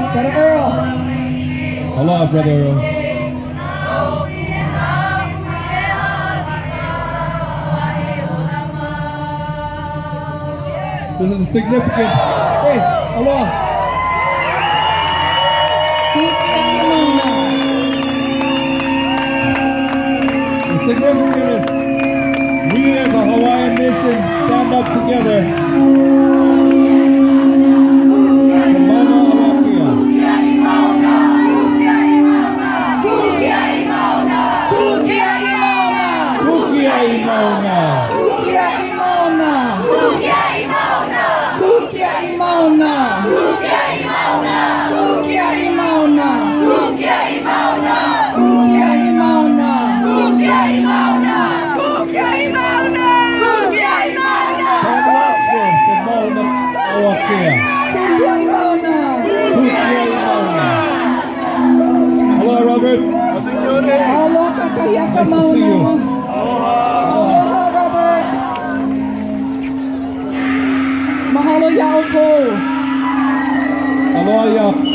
Brother Earl. Aloha, Brother Earl. This is significant. Hey, aloha. The significant is we as a Hawaiian nation stand up together. Hello, Robert. Aloha, kakayaka Nice to see you. Mauna. Aloha, Robert. Mahalo yao ko. Aloha, ya.